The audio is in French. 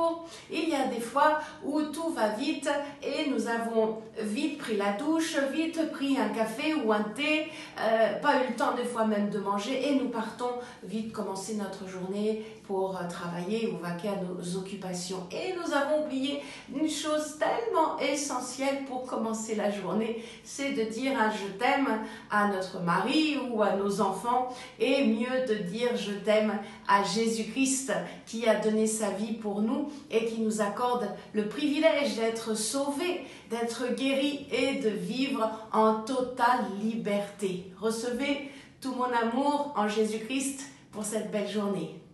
jours. Il y a des fois où tout va vite et nous avons vite pris la douche, vite pris un café ou un thé, pas eu le temps des fois même de manger et nous partons vite commencer notre journée pour travailler ou vaquer à nos occupations. Et nous avons oublié une chose tellement essentielle pour commencer la journée, c'est de dire un je t'aime à notre mari ou à nos enfants, et mieux de dire je t'aime à Jésus-Christ qui a donné sa vie pour nous et qui nous accorde le privilège d'être sauvés, d'être guéris et de vivre en totale liberté. Recevez tout mon amour en Jésus-Christ pour cette belle journée.